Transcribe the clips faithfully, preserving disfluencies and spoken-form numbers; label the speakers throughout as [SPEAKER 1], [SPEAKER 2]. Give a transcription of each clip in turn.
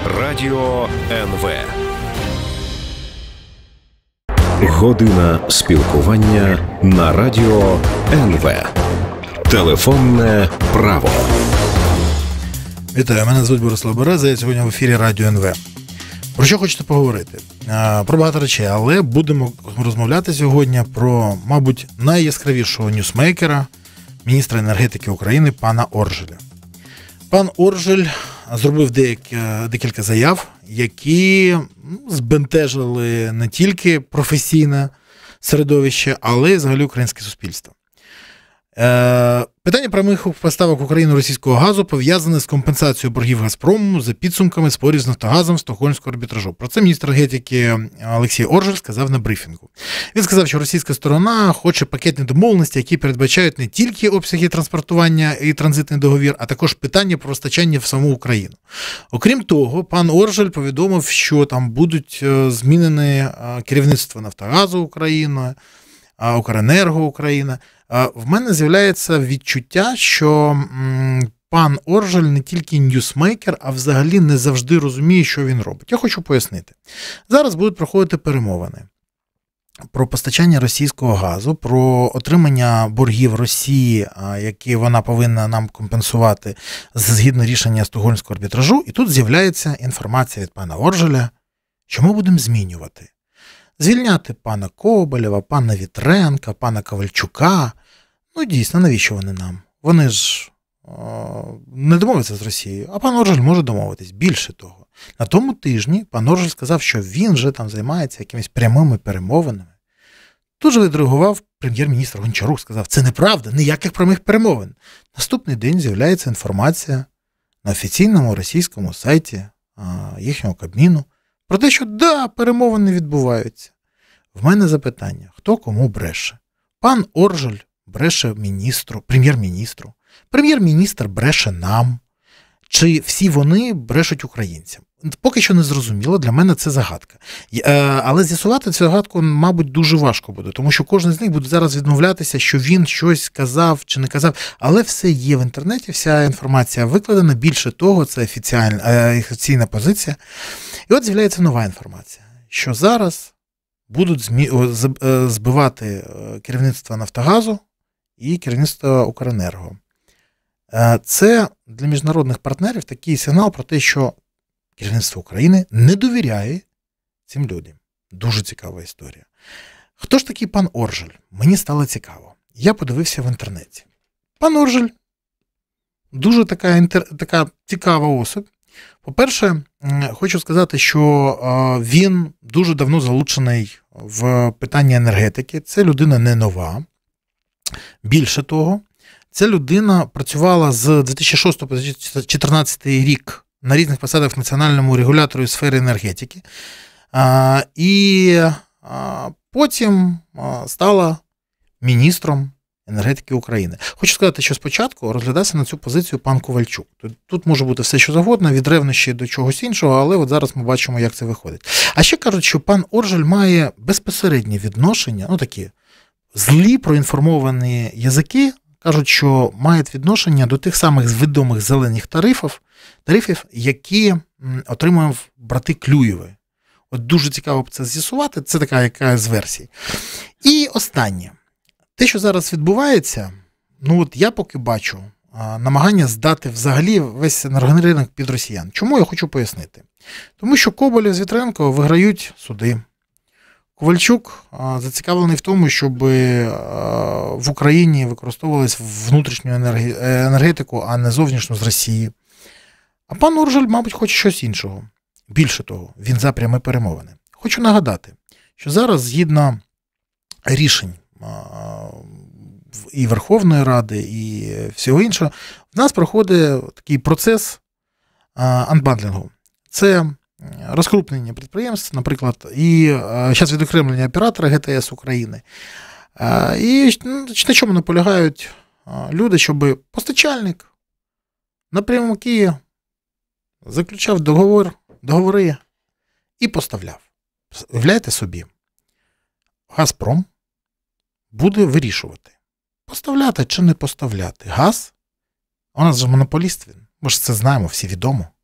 [SPEAKER 1] Радіо ен ве. Година спілкування на Радіо ен ве. Телефонне право.
[SPEAKER 2] Вітаю, мене звуть Борислав Береза, я сьогодні в ефірі Радіо ен ве. Про що хочете поговорити? Про багато речей, але будемо розмовляти сьогодні про, мабуть, найяскравішого ньюсмейкера, міністра енергетики України, пана Оржеля. Пан Оржель зробив деякі, декілька заяв, які збентежили не тільки професійне середовище, але й взагалі українське суспільство. Питання прямих поставок в Україну російського газу пов'язане з компенсацією боргів «Газпрому» за підсумками спорів з «Нафтогазом» в Стокгольмського арбітражу. Про це міністр енергетики Олексій Оржель сказав на брифінгу. Він сказав, що російська сторона хоче пакетні домовленості, які передбачають не тільки обсяги транспортування і транзитний договір, а також питання про постачання в саму Україну. Окрім того, пан Оржель повідомив, що там будуть змінені керівництво «Нафтогазу» України, «Укренерго» України. В мене з'являється відчуття, що пан Оржель не тільки ньюсмейкер, а взагалі не завжди розуміє, що він робить. Я хочу пояснити. Зараз будуть проходити перемовини про постачання російського газу, про отримання боргів Росії, які вона повинна нам компенсувати згідно рішення Стокгольмського арбітражу. І тут з'являється інформація від пана Оржеля, що ми будемо змінювати. Звільняти пана Коболєва, пана Вітренка, пана Ковальчука. Ну, дійсно, навіщо вони нам? Вони ж о, не домовляться з Росією, а пан Оржель може домовитись. Більше того, на тому тижні пан Оржель сказав, що він вже там займається якимись прямими перемовинами. Тут же відреагував прем'єр-міністр Гончарук, сказав, це неправда, ніяких прямих перемовин. Наступний день з'являється інформація на офіційному російському сайті а, їхнього Кабміну, про те, що, да, перемовини відбуваються. В мене запитання, хто кому бреше? Пан Оржель бреше міністру, прем'єр-міністру, прем'єр-міністр бреше нам, чи всі вони брешуть українцям? Поки що не зрозуміло, для мене це загадка. Але з'ясувати цю загадку, мабуть, дуже важко буде, тому що кожен з них буде зараз відмовлятися, що він щось казав чи не казав, але все є в інтернеті, вся інформація викладена, більше того, це офіційна позиція. І от з'являється нова інформація, що зараз будуть змі... збивати керівництво Нафтогазу і керівництво Укренерго. Це для міжнародних партнерів такий сигнал про те, що керівництво України не довіряє цим людям. Дуже цікава історія. Хто ж такий пан Оржель? Мені стало цікаво. Я подивився в інтернеті. Пан Оржель дуже така, інтер... така цікава особа. По-перше, хочу сказати, що він дуже давно залучений в питання енергетики. Це людина не нова. Більше того, ця людина працювала з дві тисячі шостого по дві тисячі чотирнадцятий рік на різних посадах в національному регуляторі у сфері енергетики. І потім стала міністром енергетики України. Хочу сказати, що спочатку розглядався на цю позицію пан Ковальчук. Тут може бути все, що завгодно, від ревнощі до чогось іншого, але от зараз ми бачимо, як це виходить. А ще кажуть, що пан Оржель має безпосереднє відношення, ну такі злі проінформовані язики, кажуть, що мають відношення до тих самих відомих зелених тарифів, тарифів, які отримав брати Клюєви. От дуже цікаво це з'ясувати, це така яка з версій. І останнє. Те, що зараз відбувається, ну от я поки бачу а, намагання здати взагалі весь енергоринок під росіян. Чому я хочу пояснити? Тому що Коболєв з Вітренко виграють суди. Ковальчук а, зацікавлений в тому, щоб а, в Україні використовувалась внутрішню енергі... енергетику, а не зовнішню з Росії. А пан Оржель, мабуть, хоче щось іншого. Більше того, він за прямі перемовини. Хочу нагадати, що зараз згідно рішень і Верховної Ради, і всього іншого, в нас проходить такий процес анбандлінгу. Це розкрупнення підприємств, наприклад, і зараз відокремлення оператора ге те ес України. І на чому наполягають люди, щоб постачальник напрямки заключав договор, договори і поставляв. Уявляєте собі, Газпром буде вирішувати, поставляти чи не поставляти газ. У нас же монополіст він, ми ж це знаємо, всі відомо.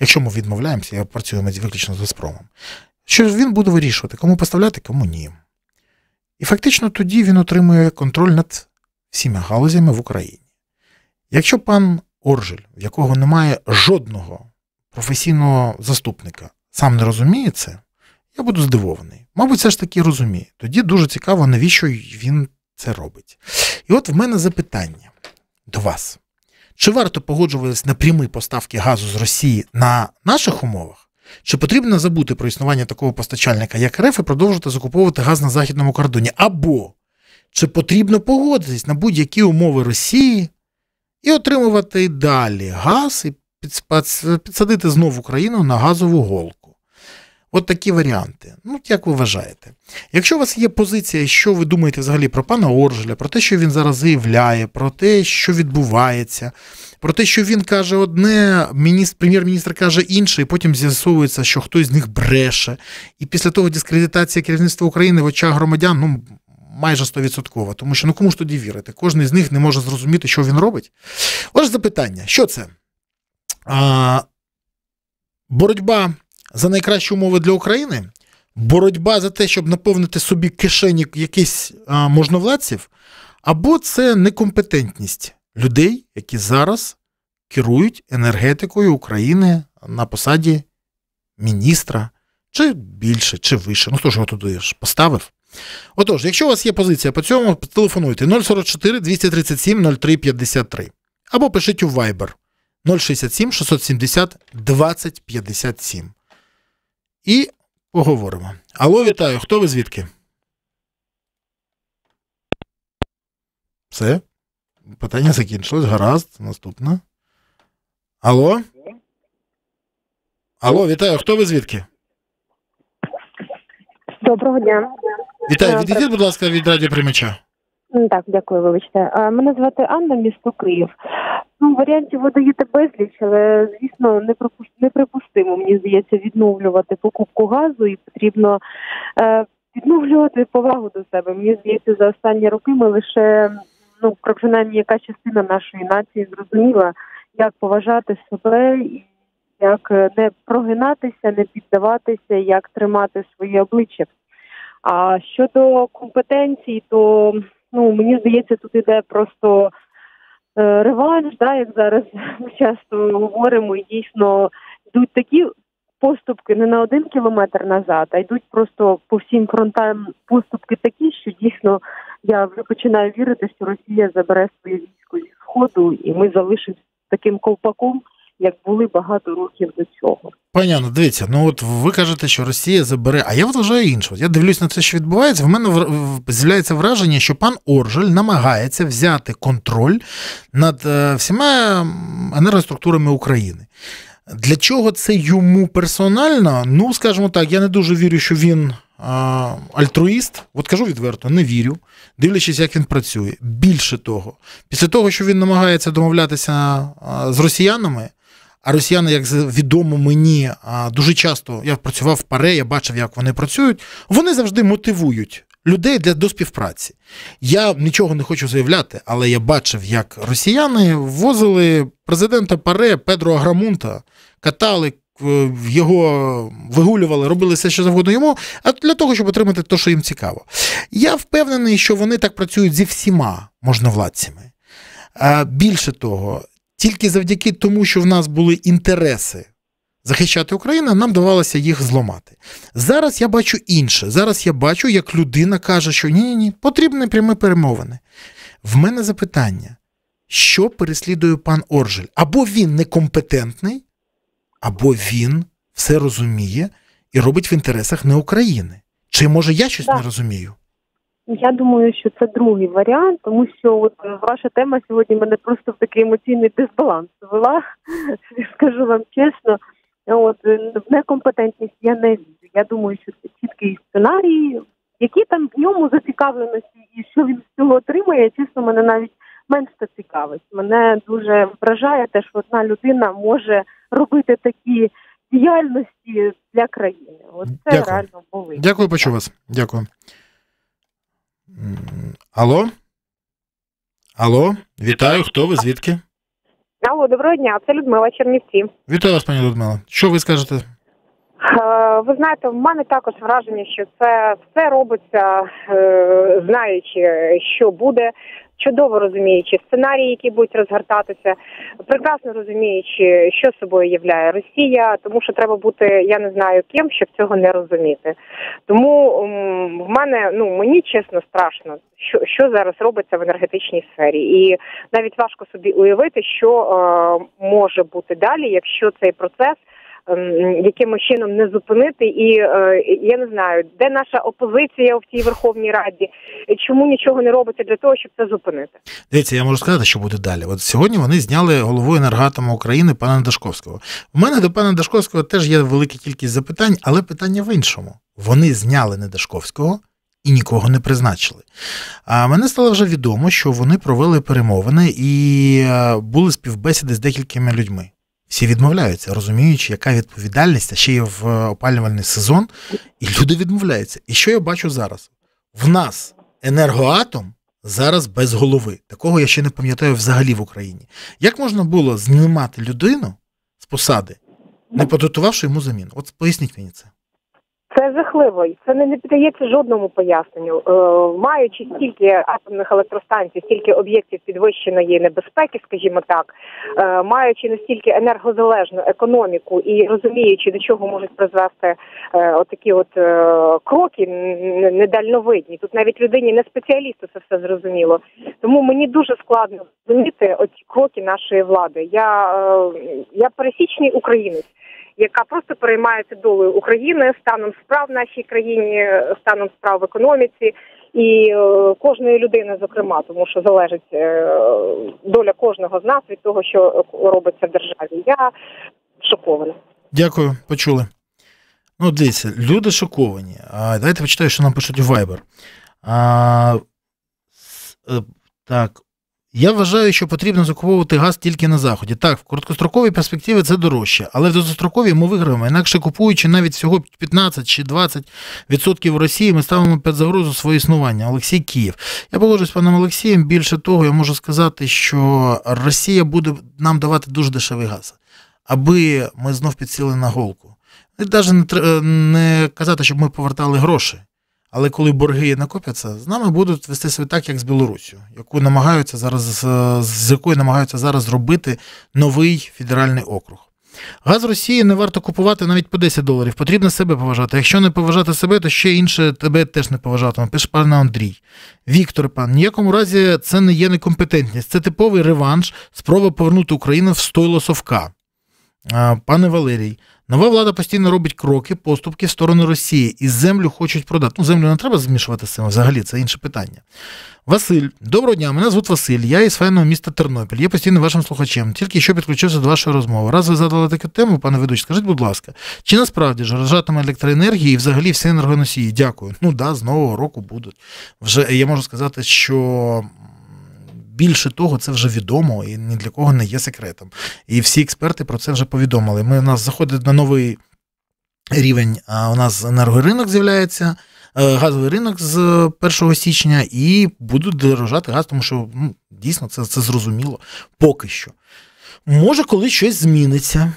[SPEAKER 2] якщо ми відмовляємося, я працюємо виключно з Газпромом, що він буде вирішувати, кому поставляти, кому ні. І фактично тоді він отримує контроль над всіма галузями в Україні. Якщо пан Оржель, в якого немає жодного професійного заступника, сам не розуміє це, я буду здивований. Мабуть, все ж таки розуміє. Тоді дуже цікаво, навіщо він це робить. І от в мене запитання до вас. Чи варто погоджуватися на прямі поставки газу з Росії на наших умовах? Чи потрібно забути про існування такого постачальника, як РФ, і продовжувати закуповувати газ на західному кордоні? Або чи потрібно погодитись на будь-які умови Росії і отримувати далі газ і підсадити знову Україну на газову голку? От такі варіанти. Ну, як ви вважаєте? Якщо у вас є позиція, що ви думаєте взагалі про пана Оржеля, про те, що він зараз заявляє, про те, що відбувається, про те, що він каже одне, міністр, прем'єр-міністр каже інше, і потім з'ясовується, що хтось з них бреше. І після того дискредитація керівництва України в очах громадян, ну, майже сто відсотків. Тому що, ну, кому ж тоді вірити? Кожен з них не може зрозуміти, що він робить. Отже, запитання. Що це? А, боротьба за найкращі умови для України? Боротьба за те, щоб наповнити собі кишені якихось а, можновладців? Або це некомпетентність людей, які зараз керують енергетикою України на посаді міністра, чи більше, чи вище. Ну, хто ж його туди ж поставив? Отож, якщо у вас є позиція по цьому, телефонуйте нуль сорок чотири двісті тридцять сім нуль три п'ятдесят три. Або пишіть у Viber нуль шістдесят сім шістсот сімдесят двадцять п'ятдесят сім. І поговоримо. Алло, вітаю. Хто ви звідки? Все. Питання закінчилось. Гаразд. Наступне. Алло? Алло, вітаю. Хто ви звідки?
[SPEAKER 3] Доброго дня.
[SPEAKER 2] Вітаю. Відійдіть, будь ласка, від радіоприймача.
[SPEAKER 3] Так, дякую, вибачте. Мене звати Анна, місто Київ. Ну, варіантів ви даєте безліч, але, звісно, неприпустимо, мені здається, відновлювати покупку газу, і потрібно е, відновлювати повагу до себе. Мені здається, за останні роки ми лише, ну, принаймні, яка частина нашої нації зрозуміла, як поважати себе, як не прогинатися, не піддаватися, як тримати своє обличчя. А щодо компетенцій, то, ну, мені здається, тут іде просто е, реванш, да, як зараз ми часто говоримо, і дійсно йдуть такі поступки не на один кілометр назад, а йдуть просто по всім фронтам поступки такі, що дійсно я вже починаю вірити, що Росія забере своє військо зі Сходу, і ми залишимося таким ковпаком, як були багато років до цього.
[SPEAKER 2] Пані Анна, дивіться, ну от ви кажете, що Росія забере, а я вважаю інше. Я дивлюсь на це, що відбувається, в мене з'являється враження, що пан Оржель намагається взяти контроль над всіма енергоструктурами України. Для чого це йому персонально? Ну, скажімо так, я не дуже вірю, що він а, альтруїст. От кажу відверто, не вірю, дивлячись, як він працює. Більше того, після того, що він намагається домовлятися а, з росіянами, а росіяни, як відомо мені, а, дуже часто, я працював в ПАРЕ, я бачив, як вони працюють, вони завжди мотивують людей для, до співпраці. Я нічого не хочу заявляти, але я бачив, як росіяни ввозили президента ПАРЕ Педро Аграмунта, катали його, вигулювали, робили все, що завгодно йому, а для того, щоб отримати те, що їм цікаво. Я впевнений, що вони так працюють зі всіма можновладцями. А більше того, тільки завдяки тому, що в нас були інтереси захищати Україну, нам давалося їх зламати. Зараз я бачу інше. Зараз я бачу, як людина каже, що ні-ні-ні, потрібні прямі перемовини. В мене запитання, що переслідує пан Оржель? Або він некомпетентний, або він все розуміє і робить в інтересах не України. Чи, може, я щось
[SPEAKER 3] так.
[SPEAKER 2] не розумію?
[SPEAKER 3] Я думаю, що це другий варіант, тому що от ваша тема сьогодні мене просто в такий емоційний дисбаланс вела, скажу вам чесно. От, в некомпетентність я не вірю. Я думаю, що це чіткий сценарій, які там в ньому зацікавленості і що він з цього отримає, чесно, мене навіть менш це цікавить. Мене дуже вражає те, що одна людина може робити такі діяльності для країни. От це
[SPEAKER 2] Дякую.
[SPEAKER 3] реально болить.
[SPEAKER 2] Дякую, почув вас. Дякую. Алло? Алло? Вітаю, хто ви, звідки?
[SPEAKER 3] Алло, доброго дня, це Людмила, Чернівці.
[SPEAKER 2] Вітаю вас, пані Людмила. Що ви скажете?
[SPEAKER 3] Ви знаєте, в мене також враження, що це все робиться, знаючи, що буде, чудово розуміючи сценарії, які будуть розгортатися, прекрасно розуміючи, що собою являє Росія, тому що треба бути, я не знаю ким, щоб цього не розуміти. Тому в мене, ну, мені чесно страшно, що, що зараз робиться в енергетичній сфері. І навіть важко собі уявити, що е, може бути далі, якщо цей процес якимось чином не зупинити, і е, я не знаю, де наша опозиція в цій Верховній Раді, чому нічого не робиться для того, щоб це зупинити.
[SPEAKER 2] Дивіться, я можу сказати, що буде далі. От сьогодні вони зняли голову Енергоатому України пана Дашковського. У мене до пана Дашковського теж є велика кількість запитань, але питання в іншому. Вони зняли не Дашковського і нікого не призначили. А мене стало вже відомо, що вони провели перемовини і були співбесіди з декількома людьми. Всі відмовляються, розуміючи, яка відповідальність, а ще є в опалювальний сезон, і люди відмовляються. І що я бачу зараз? В нас Енергоатом зараз без голови. Такого я ще не пам'ятаю взагалі в Україні. Як можна було знімати людину з посади, не підготувавши йому заміну? От поясніть мені це.
[SPEAKER 3] Це жахливо, і це не, не піддається жодному поясненню. Е, маючи стільки атомних електростанцій, стільки об'єктів підвищеної небезпеки, скажімо так, е, маючи настільки енергозалежну економіку і розуміючи, до чого можуть призвести е, отакі от е, кроки недальновидні. Тут навіть людині, не спеціалісту, це все зрозуміло. Тому мені дуже складно розуміти оці кроки нашої влади. Я, е, я пересічний українець, яка просто переймається долею України, станом справ в нашій країні, станом справ в економіці і е, кожної людини, зокрема, тому що залежить е, доля кожного з нас від того, що робиться в державі. Я шокована.
[SPEAKER 2] Дякую, почули. Ну, дивіться, люди шоковані. А, давайте почитаю, що нам пишуть у Viber. А, так. Я вважаю, що потрібно закуповувати газ тільки на Заході. Так, в короткостроковій перспективі це дорожче, але в довгостроковій ми виграємо. Інакше купуючи навіть всього п'ятнадцять чи двадцять відсотків Росії, ми ставимо під загрозу своє існування. Олексій, Київ. Я погоджуюсь з паном Олексієм. Більше того, я можу сказати, що Росія буде нам давати дуже дешевий газ, аби ми знов підсіли на голку. І навіть не, не казати, щоб ми повертали гроші. Але коли борги накопляться, з нами будуть вести себе так, як з Білоруссю, яку намагаються зараз, з якою намагаються зараз зробити новий федеральний округ. Газ Росії не варто купувати навіть по десять доларів. Потрібно себе поважати. Якщо не поважати себе, то ще інше тебе теж не поважатиме. Пише пан Андрій. Віктор, пан, ніякому разі це не є некомпетентність. Це типовий реванш, спроба повернути Україну в стойло совка. Пане Валерій, нова влада постійно робить кроки, поступки в сторону Росії, і землю хочуть продати. Ну, землю не треба змішувати з цим, взагалі, це інше питання. Василь, доброго дня, мене звуть Василь, я із файного міста Тернопіль, я постійно вашим слухачем, тільки що підключився до вашої розмови. Раз ви задали таку тему, пане ведучий, скажіть, будь ласка, чи насправді ж рожатиме електроенергії і взагалі всі енергоносії? Дякую. Ну да, з нового року будуть. Вже я можу сказати, що більше того, це вже відомо і ні для кого не є секретом. І всі експерти про це вже повідомили. Ми, у нас заходить на новий рівень, а у нас енергоринок з'являється, газовий ринок з першого січня, і будуть дорожати газ, тому що ну, дійсно це, це зрозуміло поки що. Може, коли щось зміниться.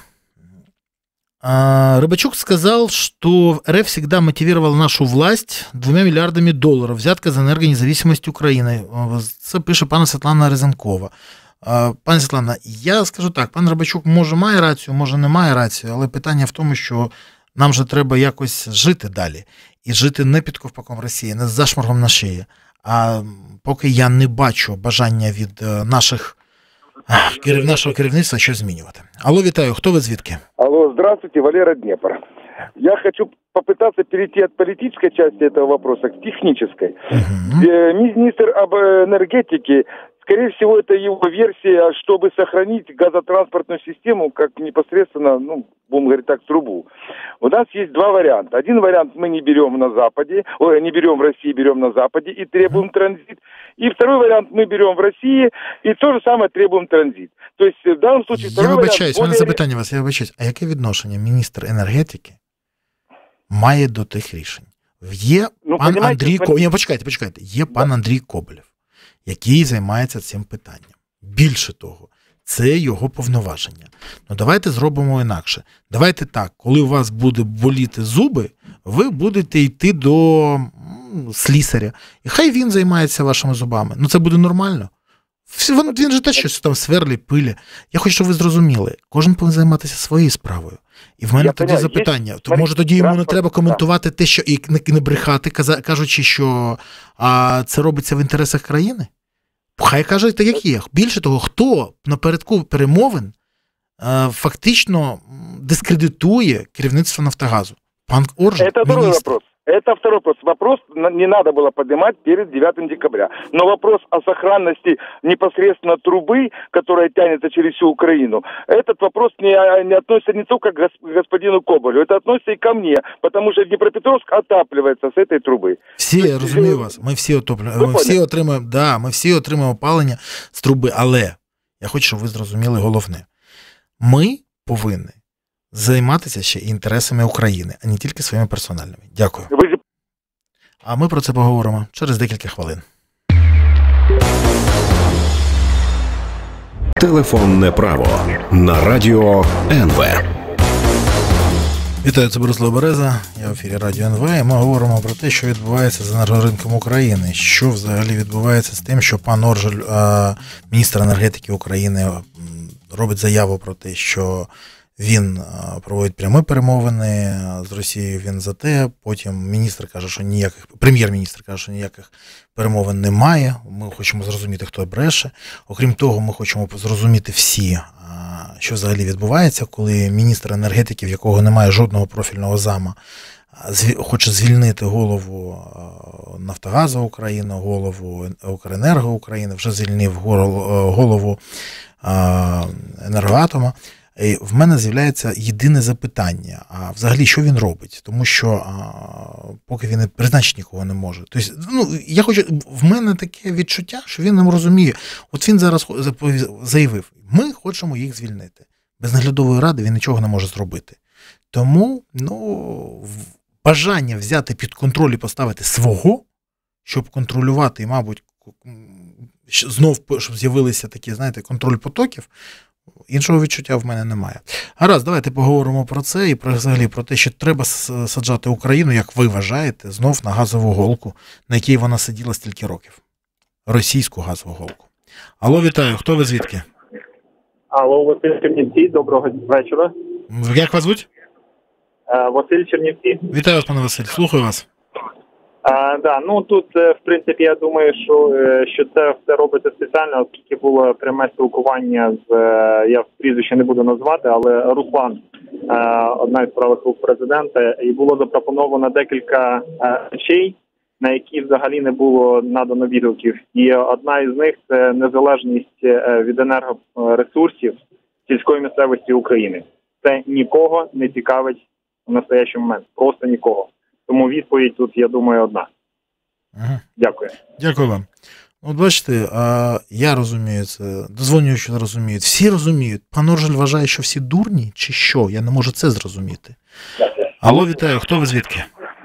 [SPEAKER 2] Рыбачук сказал, что РФ всегда мотивировал нашу власть двумя миллиардами долларов. Взятка за энергонезависимость Украины. Це пише пана Світлана Ризанкова. Пане Світлана, я скажу так, пан Рибачук може має рацію, може не має рацію, але питання в тому, що нам же треба якось жити далі. І жити не під ковпаком Росії, не з зашморгом на шиї. А поки я не бачу бажання від наших Керів нашого керівництва щось змінювати. Алло, вітаю, хто ви звідки?
[SPEAKER 4] Алло, здравствуйте, Валера, Днепр. Я хочу попытаться перейти от политической части этого вопроса к технической. Uh-huh. Министр об энергетике, скорее всего, это его версия, чтобы сохранить газотранспортную систему, как непосредственно, ну, будем говорить так, трубу. У нас есть два варианта. Один вариант мы не берем на Западе, ой, не берем в России, берем на Западе и требуем транзит. И второй вариант мы берем в России и то же самое требуем транзит. То есть в данном случае...
[SPEAKER 2] Я вибачаюсь, у мене запитання вас, я вибачаюсь. А яке відношення міністр енергетики має до тих рішень? Є ну, пан Андрій Коболєв, ні, почекайте, почекайте, є пан Андрій Коболєв, який займається цим питанням. Більше того, це його повноваження. Ну, давайте зробимо інакше. Давайте так, коли у вас буде боліти зуби, ви будете йти до слісаря. І хай він займається вашими зубами. Ну, це буде нормально. Він, він же теж щось там сверлі, пилі. Я хочу, щоб ви зрозуміли, кожен повинен займатися своєю справою. І в мене я тоді понял, запитання. Є... То, може, тоді йому не треба коментувати те, що і не, не брехати, кажучи, що а, це робиться в інтересах країни? Хай каже так, як є. Більше того, хто напередку перемовин а, фактично дискредитує керівництво «Нафтогазу»? Пан Оржель,
[SPEAKER 4] це другий вопрос. Это второй вопрос. Вопрос не надо было поднимать перед девятым декабря. Но вопрос о сохранности непосредственно трубы, которая тянется через всю Украину, этот вопрос не, не относится не только к господину Коболю, это относится и ко мне, потому что Днепропетровск отапливается с этой трубы.
[SPEAKER 2] Всі, я розумію вас, ми всі отоплюємо, ми всі отримуємо, да, ми всі отримуємо опалення з труби, але я хочу, щоб ви зрозуміли головне. Ми повинні займатися ще інтересами України, а не тільки своїми персональними. Дякую. А ми про це поговоримо через декілька хвилин.
[SPEAKER 1] Телефонне право на радіо ен ве.
[SPEAKER 2] Вітаю, це Борислав Береза, я в ефірі Радіо ен ве, і ми говоримо про те, що відбувається з енергоринком України, що взагалі відбувається з тим, що пан Оржель, міністр енергетики України, робить заяву про те, що він проводить прямі перемовини з Росією, він за те, потім міністр каже, що ніяких, прем'єр-міністр каже, що ніяких перемовин немає, ми хочемо зрозуміти, хто бреше. Окрім того, ми хочемо зрозуміти всі, що взагалі відбувається, коли міністр енергетики, в якого немає жодного профільного зама, хоче звільнити голову «Нафтогазу України», голову «Укренерго України», вже звільнив голову «Енергоатома». І в мене з'являється єдине запитання, а взагалі, що він робить? Тому що а, поки він призначити нікого не може. Тобто, ну, я хочу, в мене таке відчуття, що він не розуміє. От він зараз заявив, ми хочемо їх звільнити. Без наглядової ради він нічого не може зробити. Тому, ну, бажання взяти під контроль і поставити свого, щоб контролювати, і, мабуть, знов, щоб з'явилися такі, знаєте, контроль потоків, іншого відчуття в мене немає. Гаразд, давайте поговоримо про це і про, взагалі про те, що треба саджати Україну, як ви вважаєте, знов на газову голку, на якій вона сиділа стільки років. Російську газову голку. Алло, вітаю, хто ви звідки?
[SPEAKER 5] Алло, Василь Чернівці, доброго вечора.
[SPEAKER 2] Як вас звуть?
[SPEAKER 5] Василь Чернівці.
[SPEAKER 2] Вітаю вас, пане Василь, слухаю вас.
[SPEAKER 5] А, да, ну тут, в принципі, я думаю, що, що це все робиться спеціально, оскільки було пряме спілкування з, я прізвище не буду назвати, але Руслан, одна із правих рук президента, і було запропоновано декілька речей, на які взагалі не було надано відгуків. І одна із них – це незалежність від енергоресурсів сільської місцевості України. Це нікого не цікавить в настоящий момент, просто нікого. Тому відповідь тут, я думаю, одна.
[SPEAKER 2] Ага.
[SPEAKER 5] Дякую.
[SPEAKER 2] Дякую вам. От бачите, а я розумію це, дозвонюю, що розуміють. Всі розуміють. Пан Оржель вважає, що всі дурні, чи що? Я не можу це зрозуміти. Дякую. Алло, вітаю, хто ви звідки?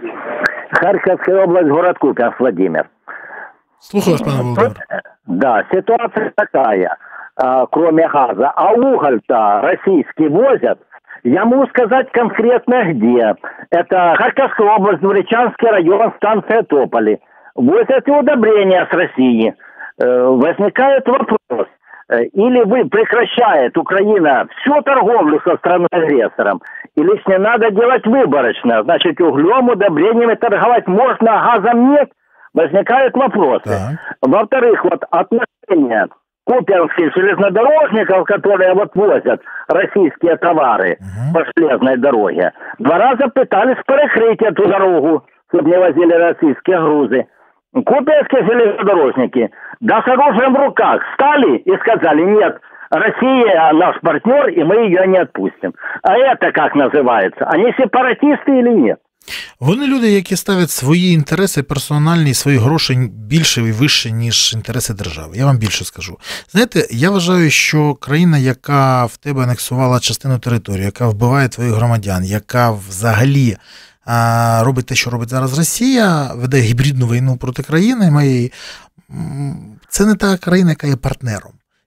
[SPEAKER 6] Харьковская область, город Купянск, Владимир.
[SPEAKER 2] Слухаю вас, пане Володимир.
[SPEAKER 6] Да, ситуация такая, кроме газа. А уголь-то российский возят. Я могу сказать конкретно где. Это Харьковская область, Дворечанский район, станция Тополи. Возят удобрения с России. Возникает вопрос. Или вы прекращает Украина всю торговлю со страной-агрессором, или с ней надо делать выборочно. Значит, углем, удобрениями торговать можно, а газом нет. Возникают вопросы. Да. Во-вторых, вот отношения купянских железнодорожников, которые вот возят российские товары угу. по железной дороге, два раза пытались перекрыть эту дорогу, чтобы не возили российские грузы. Купянские железнодорожники, да с оружием в руках, встали и сказали, нет, Россия наш партнер, и мы ее не отпустим. А это как называется? Они сепаратисты или нет?
[SPEAKER 2] Вони люди, які ставлять свої інтереси персональні, свої гроші більше і вище, ніж інтереси держави. Я вам більше скажу. Знаєте, я вважаю, що країна, яка в тебе анексувала частину території, яка вбиває твоїх громадян, яка взагалі а, робить те, що робить зараз Росія, веде гібридну війну проти країни моєї, це не та країна, яка є партнером.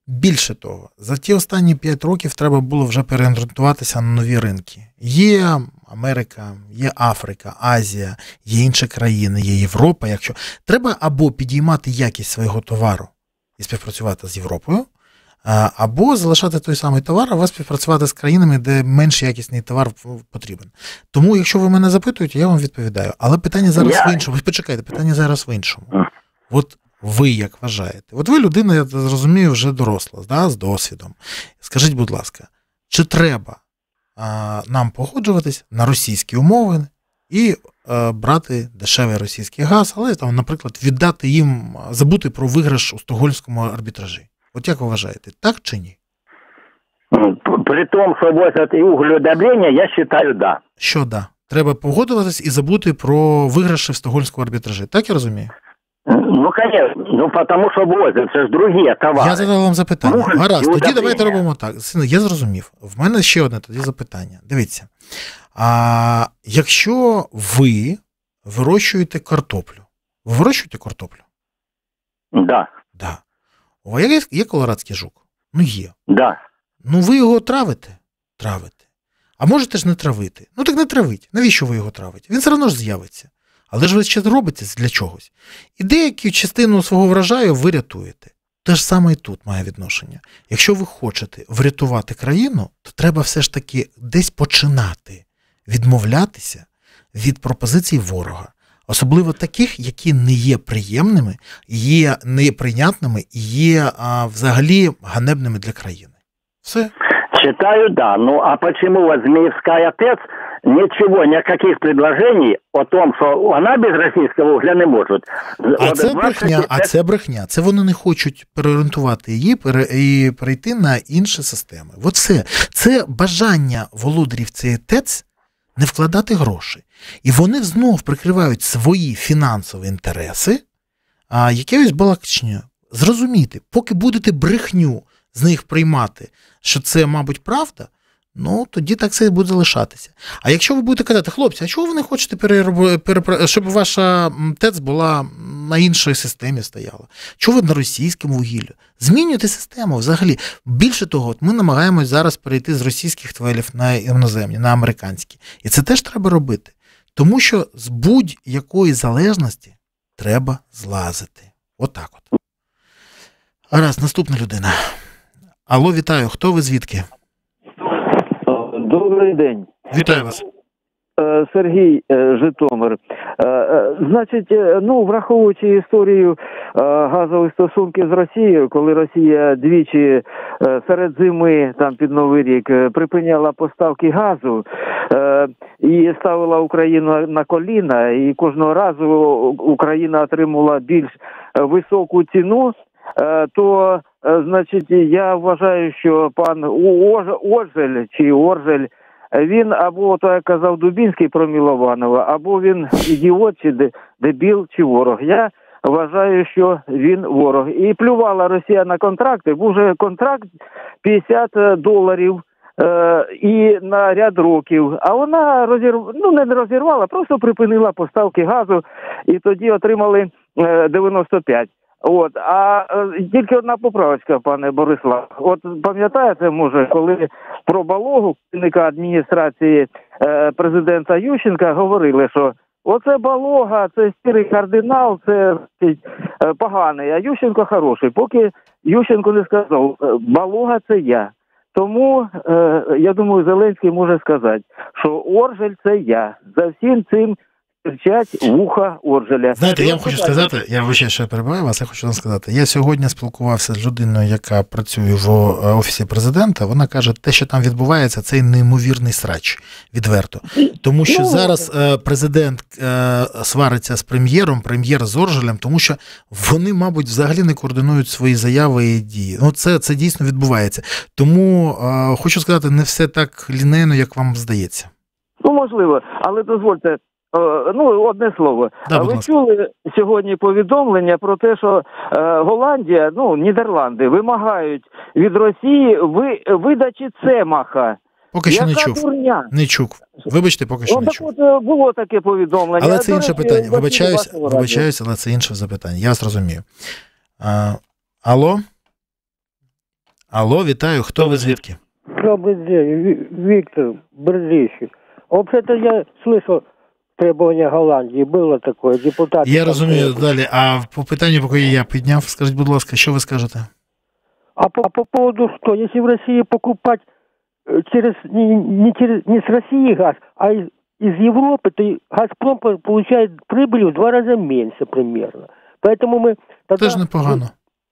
[SPEAKER 2] Більше того, за ті останні п'ять років треба було вже переорієнтуватися на нові ринки. Є Америка, є Африка, Азія, є інші країни, є Європа. Якщо треба або підіймати якість свого товару і співпрацювати з Європою, або залишати той самий товар, а вас співпрацювати з країнами, де менш якісний товар потрібен. Тому, якщо ви мене запитуєте, я вам відповідаю. Але питання зараз yeah. в іншому. Ви почекайте, питання зараз в іншому. От ви як вважаєте? От ви людина, я зрозумію, вже доросла, да, з досвідом. Скажіть, будь ласка, чи треба а, нам погоджуватись на російські умови і а, брати дешевий російський газ, але, там, наприклад, віддати їм, забути про виграш у стокгольмському арбітражі? От як ви вважаєте, так чи ні?
[SPEAKER 6] При тому, що возять і углеудобрення, я вважаю, да.
[SPEAKER 2] Що да? Треба погодуватись і забути про виграші в стокгольмському арбітражі, так я розумію?
[SPEAKER 6] Ну, конечно, ну, потому що возять, це ж другі товари.
[SPEAKER 2] Я задав вам запитання. Уголь, Гаразд, тоді давайте робимо так. Сину, я зрозумів. В мене ще одне тоді запитання. Дивіться, а якщо ви вирощуєте картоплю, ви вирощуєте картоплю?
[SPEAKER 6] Да.
[SPEAKER 2] Да. У вас є, є колорадський жук? Ну є.
[SPEAKER 6] Да.
[SPEAKER 2] Ну ви його травите? Травите. А можете ж не травити? Ну так не травіть. Навіщо ви його травите? Він все одно ж з'явиться. Але ж ви ще робите для чогось. І деяку частину свого врожаю ви рятуєте. Те ж саме і тут має відношення. Якщо ви хочете врятувати країну, то треба все ж таки десь починати відмовлятися від пропозицій ворога. Особливо таких, які не є приємними, є неприйнятними і є а, взагалі ганебними для країни. Все.
[SPEAKER 6] Считаю, да. Ну, а почему вот Змеевская ТЭЦ ничего, никаких предложений о том, что вона без російського угля не може?
[SPEAKER 2] А це брехня, а це брехня. Це вони не хочуть переорієнтувати її і перейти на інші системи. От все. Це бажання володарів цієї ТЕЦ не вкладати гроші. І вони знов прикривають свої фінансові інтереси, а якесь балакання. Зрозумійте, поки будете брехню з них приймати, що це, мабуть, правда, ну, тоді так це і буде залишатися. А якщо ви будете казати, хлопці, а чого ви не хочете, перероб... перепро... щоб ваша ТЕЦ була на іншій системі стояла? Чого ви на російському вугіллі? Змінюйте систему взагалі. Більше того, от ми намагаємось зараз перейти з російських твелів на іноземні, на американські. І це теж треба робити. Тому що з будь-якої залежності треба злазити. Отак от. А раз, наступна людина. Алло, вітаю. Хто ви, звідки?
[SPEAKER 7] Добрий день.
[SPEAKER 2] Вітаю вас.
[SPEAKER 7] Сергій, Житомир. Значить, ну, враховуючи історію газових стосунків з Росією, коли Росія двічі серед зими, там під Новий рік, припиняла поставки газу і ставила Україну на коліна, і кожного разу Україна отримувала більш високу ціну, то, значить, я вважаю, що пан Оджель чи Оржель, він або, то як казав Дубінський про Мілованова, або він ідіот, чи дебіл, чи ворог. Я вважаю, що він ворог. І плювала Росія на контракти, був вже контракт п'ятдесят доларів е, і на ряд років. А вона розірв... ну, не розірвала, просто припинила поставки газу, і тоді отримали е, дев'яносто п'ять. От, а е, тільки одна поправочка, пане Борислав. От пам'ятаєте, може, коли про Балогу, керівника адміністрації е, президента Ющенка, говорили, що оце Балога, це сірий кардинал, це е, поганий, а Ющенко хороший. Поки Ющенко не сказав, Балога це я. Тому, е, я думаю, Зеленський може сказати, що Оржель це я. За всім цим кричать вуха Оржеля.
[SPEAKER 2] Знаєте, я вам хочу сказати, я вибачаю, що я перебиваю вас, я хочу вам сказати, я сьогодні спілкувався з людиною, яка працює в Офісі Президента, вона каже, те, що там відбувається, це неймовірний срач, відверто. Тому що зараз президент свариться з прем'єром, прем'єр з Оржелем, тому що вони, мабуть, взагалі не координують свої заяви і дії. Ну, це, це дійсно відбувається. Тому, хочу сказати, не все так лінейно, як вам здається.
[SPEAKER 7] Ну, можливо, але дозвольте, ну, одне слово.
[SPEAKER 2] Да,
[SPEAKER 7] ви чули сьогодні повідомлення про те, що е, Голландія, ну, Нідерланди, вимагають від Росії ви, видачі Цемаха.
[SPEAKER 2] Поки що
[SPEAKER 7] Яка
[SPEAKER 2] не чув.
[SPEAKER 7] дурня?
[SPEAKER 2] Не чув. Вибачте, поки що
[SPEAKER 7] ну,
[SPEAKER 2] не
[SPEAKER 7] так
[SPEAKER 2] чув.
[SPEAKER 7] От було таке повідомлення.
[SPEAKER 2] Але це інше
[SPEAKER 7] речі,
[SPEAKER 2] питання. Вибачаюсь, вибачаюсь, але це інше запитання. Я вас розумію. А, алло? Алло, вітаю, хто ви звідки?
[SPEAKER 8] Добрый день, Виктор Бердичев. Вообще-то я слышал требования Голландии, было такое, депутат.
[SPEAKER 2] Я розумію, далі. А по питанню, поки я підняв, скажіть, будь ласка, що ви скажете?
[SPEAKER 8] А по, а по поводу что, если в России покупать через не, не, через, не с России газ, а из, из Европы, то «Газпром» получает прибыль в два раза меньше примерно. Поэтому мы тогда
[SPEAKER 2] Теж непогано.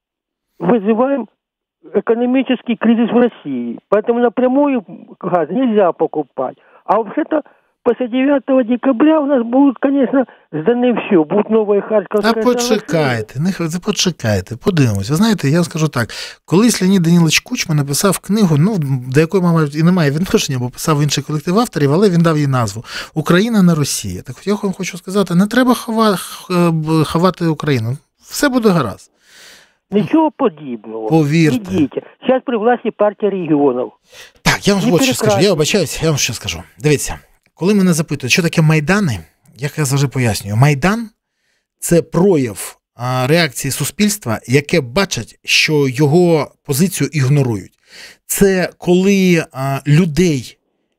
[SPEAKER 8] вызываем экономический кризис в России. Поэтому напрямую газ нельзя покупать. А вообще-то после девятого декабря у нас будут, конечно, сданы все. Будет новая Харьковская.
[SPEAKER 2] Та почекайте, не почекайте, подивимось. Ви знаєте, я скажу так, колись Леонід Данилович Кучма написав книгу, ну, до якої, мабуть, і немає відношення, бо писав інший колектив авторів, але він дав їй назву «Україна не Росія». Так я вам хочу сказати, не треба хова, ховати Україну. Все буде гаразд.
[SPEAKER 8] Ничего подобного.
[SPEAKER 2] Повірте.
[SPEAKER 8] Идите. Сейчас при власти партия регионов.
[SPEAKER 2] Так, я вам
[SPEAKER 8] Не
[SPEAKER 2] от що скажу, я
[SPEAKER 8] перекрасти.
[SPEAKER 2] обачаюсь, я вам що скажу. Дивіться, коли мене запитують, що таке Майдани, як я завжди пояснюю, Майдан – це прояв а, реакції суспільства, яке бачить, що його позицію ігнорують. Це коли а, людей,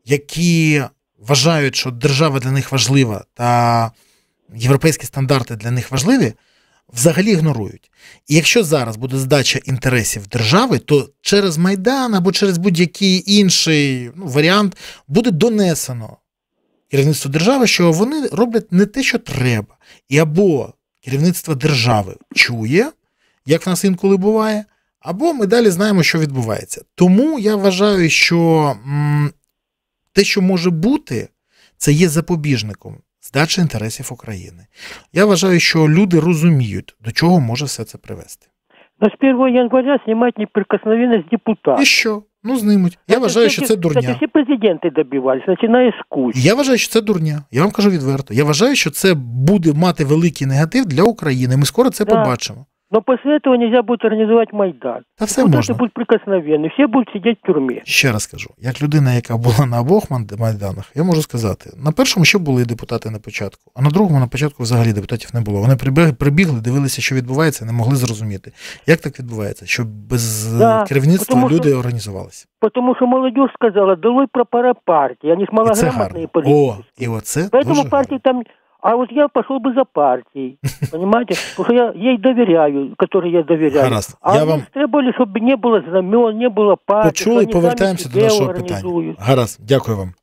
[SPEAKER 2] які вважають, що держава для них важлива та європейські стандарти для них важливі, взагалі ігнорують. І якщо зараз буде здача інтересів держави, то через Майдан або через будь-який інший ну, варіант буде донесено керівництву держави, що вони роблять не те, що треба. І або керівництво держави чує, як в нас інколи буває, або ми далі знаємо, що відбувається. Тому я вважаю, що м, те, що може бути, це є запобіжником здачі інтересів України. Я вважаю, що люди розуміють, до чого може все це привести.
[SPEAKER 8] Но с первого января снимать неприкосновенность депутатов.
[SPEAKER 2] І що? Ну, знимуть. Я
[SPEAKER 8] Это,
[SPEAKER 2] вважаю,
[SPEAKER 8] кстати,
[SPEAKER 2] що це дурня.
[SPEAKER 8] Кстати, все президенты добивались, начиная с Кучи.
[SPEAKER 2] Я вважаю, що це дурня. Я вам кажу відверто. Я вважаю, що це буде мати великий негатив для України. Ми скоро це
[SPEAKER 8] Да.
[SPEAKER 2] побачимо.
[SPEAKER 8] Но после этого нельзя будет организовать Майдан.
[SPEAKER 2] Та все
[SPEAKER 8] Депутаты
[SPEAKER 2] можна.
[SPEAKER 8] будут прикосновенны, все будут сидеть в тюрьме.
[SPEAKER 2] Ще раз кажу, як людина, яка була на обох Майданах, я можу сказати, на першому ще були депутати на початку, а на другому на початку взагалі депутатів не було. Вони прибігли, прибігли, дивилися, що відбувається, не могли зрозуміти. Як так відбувається? Що без
[SPEAKER 8] Да,
[SPEAKER 2] керівництва
[SPEAKER 8] тому що-
[SPEAKER 2] люди організувалися.
[SPEAKER 8] Потому что молодежь сказала, долой прапора партии, они
[SPEAKER 2] І це
[SPEAKER 8] малограмотные
[SPEAKER 2] гарно.
[SPEAKER 8] политики.
[SPEAKER 2] О, і оце
[SPEAKER 8] Поэтому
[SPEAKER 2] дуже
[SPEAKER 8] партии
[SPEAKER 2] гарно.
[SPEAKER 8] там... А вот я пошел бы за партией, понимаете? Потому что я ей доверяю, которой я доверяю.
[SPEAKER 2] Гаразд.
[SPEAKER 8] А
[SPEAKER 2] Я
[SPEAKER 8] они
[SPEAKER 2] вам-
[SPEAKER 8] требовали, чтобы не было знамен, не было партии.
[SPEAKER 2] Почули,
[SPEAKER 8] что они
[SPEAKER 2] повертаємося
[SPEAKER 8] сами
[SPEAKER 2] до
[SPEAKER 8] себе
[SPEAKER 2] нашого питання.
[SPEAKER 8] организуют.
[SPEAKER 2] Гаразд, дякую вам.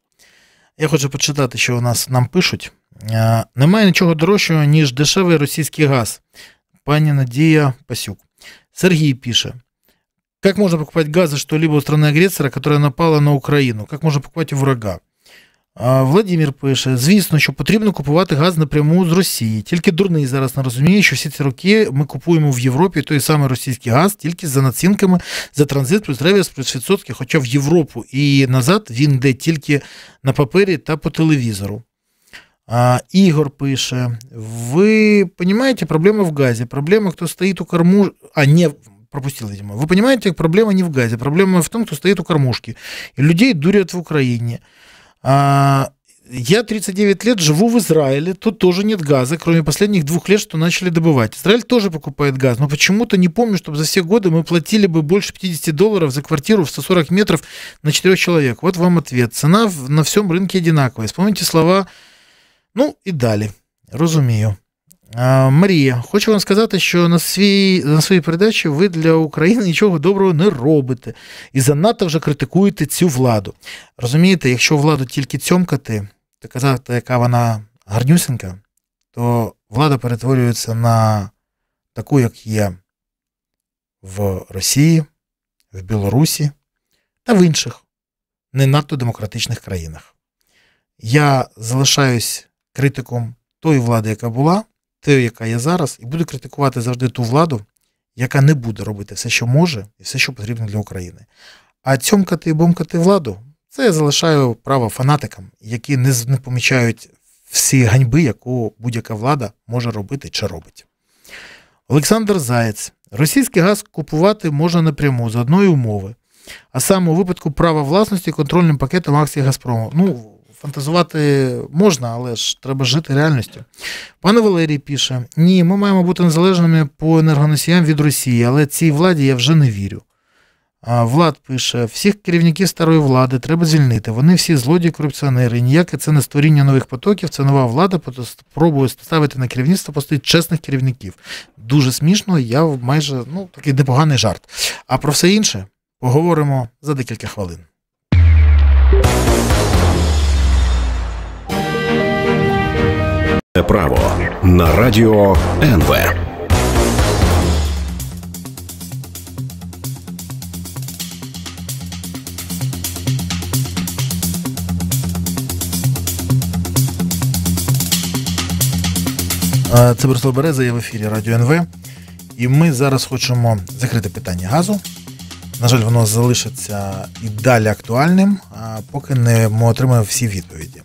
[SPEAKER 2] Я хочу почитати, що у нас нам пишуть. Е, Немає нічого дорожчого, ніж дешевий російський газ. Пані Надія Пасюк. Сергій пише. Как можно покупать газ за что-либо у страны-агрессора, которая напала на Україну? Как можно покупать у врага? А Владимир пише, звісно, що потрібно купувати газ напряму з Росії. Тільки дурний зараз не розуміє, що всі ці роки ми купуємо в Європі той самий російський газ, тільки за націнками, за транзит, плюс реверс, плюс відсотки, хоча в Європу і назад він йде тільки на папері та по телевізору. А, Ігор пише, ви розумієте, проблема в газі, проблема, хто стоїть у корму... А, не, пропустил, видимо. Вы понимаете, проблема не в газе, проблема в том, кто стоит у кормушки. И людей дурят в Украине. А, я тридцать девять лет живу в Израиле, тут тоже нет газа, кроме последних двух лет, что начали добывать. Израиль тоже покупает газ, но почему-то не помню, чтобы за все годы мы платили бы больше пятьдесят долларов за квартиру в сто сорок метров на четырех человек. Вот вам ответ. Цена на всем рынке одинаковая. Вспомните слова, ну і далі. Розумію. А, Марія, хочу вам сказати, що на, свій, на своїй передачі ви для України нічого доброго не робите. І занадто вже критикуєте цю владу. Розумієте, якщо владу тільки цьомкати, то казати, яка вона гарнюсенька, то влада перетворюється на таку, як є в Росії, в Білорусі та в інших не надто демократичних країнах. Я залишаюсь критиком тої влади, яка була, тієї, яка є зараз, і буду критикувати завжди ту владу, яка не буде робити все, що може, і все, що потрібно для України. А цьомкати і бомкати владу, це я залишаю право фанатикам, які не, не помічають всі ганьби, яку будь-яка влада може робити чи робить. Олександр Заєць. Російський газ купувати можна напряму за одної умови, а саме у випадку права власності контрольним пакетом акцій Газпрому. Ну, фантазувати можна, але ж треба жити реальністю. Пане Валерій пише, ні, ми маємо бути незалежними по енергоносіям від Росії, але цій владі я вже не вірю. Влад пише, всіх керівників старої влади треба звільнити. Вони всі злодії, корупціонери. Ніяке це не створіння нових потоків, це нова влада спробує ставити на керівництво постійно чесних керівників. Дуже смішно, я майже, ну, такий непоганий жарт. А про все інше поговоримо за декілька хвилин.
[SPEAKER 1] Право на радіо ен ве.
[SPEAKER 2] Це Борислав Береза, я в ефірі Радіо ен ве. І ми зараз хочемо закрити питання газу. На жаль, воно залишиться і далі актуальним, поки не ми отримаємо всі відповіді.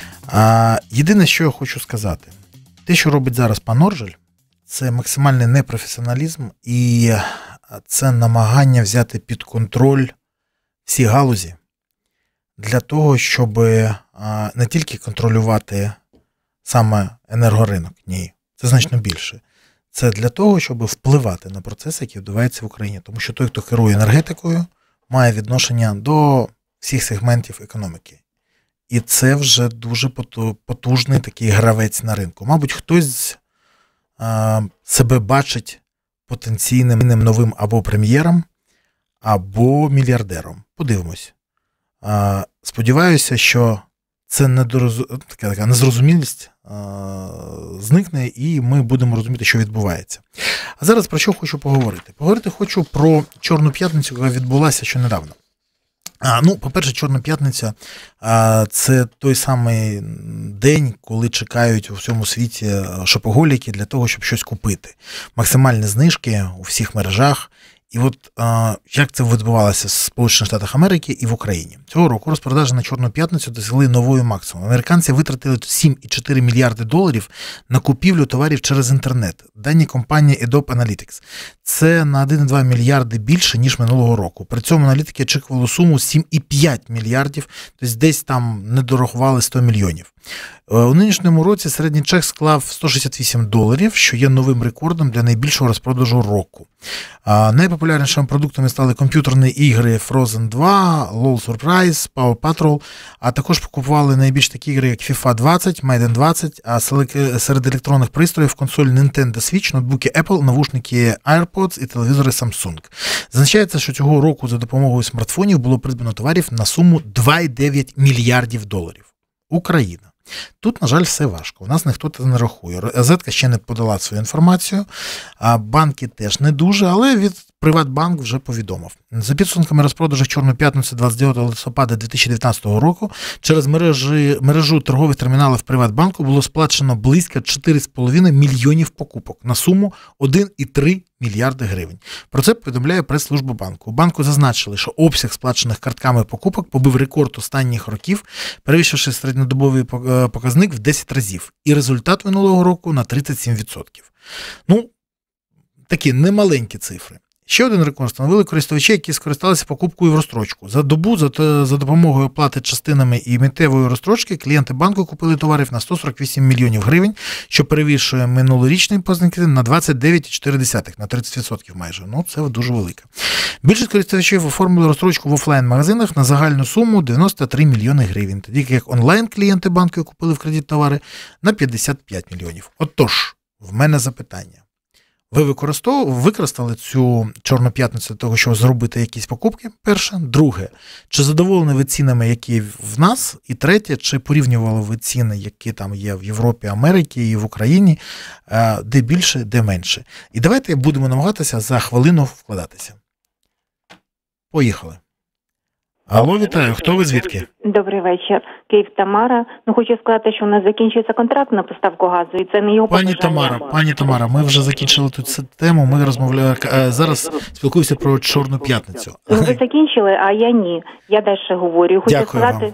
[SPEAKER 2] Єдине, що я хочу сказати, те, що робить зараз пан Оржель, це максимальний непрофесіоналізм і це намагання взяти під контроль всі галузі для того, щоб не тільки контролювати саме енергоринок, ні, це значно більше. Це для того, щоб впливати на процеси, які відбуваються в Україні. Тому що той, хто керує енергетикою, має відношення до всіх сегментів економіки. І це вже дуже потужний такий гравець на ринку. Мабуть, хтось а, себе бачить потенційним новим або прем'єром, або мільярдером. Подивимось. А, сподіваюся, що це недорозу... така, така незрозумілість а, зникне, і ми будемо розуміти, що відбувається. А зараз про що хочу поговорити? Поговорити хочу про Чорну п'ятницю, яка відбулася ще недавно. А, ну, по-перше, Чорна п'ятниця а, – це той самий день, коли чекають у всьому світі шопоголіки для того, щоб щось купити. Максимальні знижки у всіх мережах. І от а, як це відбувалося в Сполучених Штатах Америки і в Україні. Цього року розпродажі на Чорну п'ятницю досягли нової максимуму. Американці витратили сім цілих чотири мільярди доларів на купівлю товарів через інтернет. Дані компанії Adobe Analytics. Це на один цілих два мільярди більше, ніж минулого року. При цьому аналітики очікували суму сім цілих п'ять мільярдів, тобто десь там не дорахували сто мільйонів. У нинішньому році середній чек склав сто шістдесят вісім доларів, що є новим рекордом для найбільшого розпродажу року. Найпопулярнішими продуктами стали комп'ютерні ігри Frozen два, лол Surprise, Paw Patrol, а також купували найбільш такі ігри, як FIFA двадцять, Madden двадцять, а серед електронних пристроїв консоль Nintendo Switch, ноутбуки Apple, навушники AirPods і телевізори Samsung. Зазначається, що цього року за допомогою смартфонів було придбано товарів на суму два цілих дев'ять мільярдів доларів. Україна. Тут, на жаль, все важко. У нас ніхто це не рахує. Розетка ще не подала свою інформацію, а банки теж не дуже, але від Приватбанк вже повідомив. За підсумками розпродажу Чорної п'ятниці двадцять дев'ятого листопада дві тисячі дев'ятнадцятого року через мережі, мережу торгових терміналів Приватбанку було сплачено близько чотири цілих п'ять десятих мільйонів покупок на суму один цілих три мільярди гривень. Про це повідомляє прес-служба банку. У банку зазначили, що обсяг сплачених картками покупок побив рекорд останніх років, перевищивши середньодобовий показник в десять разів. І результат минулого року на тридцять сім відсотків. Ну, такі немаленькі цифри. Ще один рекорд встановили користувачі, які скористалися покупкою в розстрочку. За добу за, за допомогою оплати частинами і миттєвої розстрочки клієнти банку купили товарів на сто сорок вісім мільйонів гривень, що перевищує минулорічний показник на двадцять дев'ять цілих чотири десятих, на тридцять відсотків майже. Ну, це дуже велике. Більшість користувачів оформили розстрочку в офлайн-магазинах на загальну суму дев'яносто три мільйони гривень, тоді як онлайн-клієнти банку купили в кредит товари на п'ятдесят п'ять мільйонів. Отож, в мене запитання. Ви використали цю Чорну п'ятницю для того, щоб зробити якісь покупки? Перше. Друге. Чи задоволені ви цінами, які в нас? І третє. Чи порівнювали ви ціни, які там є в Європі, Америці і в Україні, де більше, де менше? І давайте будемо намагатися за хвилину вкладатися. Поїхали. Алло, вітаю. Хто ви звідки?
[SPEAKER 9] Добрий вечір. Київ, Тамара. Ну, хочу сказати, що у нас закінчується контракт на поставку газу, і це не його
[SPEAKER 2] Пані Тамара, пані Тамара, ми вже закінчили тут цю тему, ми розмовляємо, зараз спілкуємося про Чорну п'ятницю.
[SPEAKER 9] Ну, ви закінчили, а я ні. Я далі говорю. Хочу
[SPEAKER 2] Дякую
[SPEAKER 9] сказати...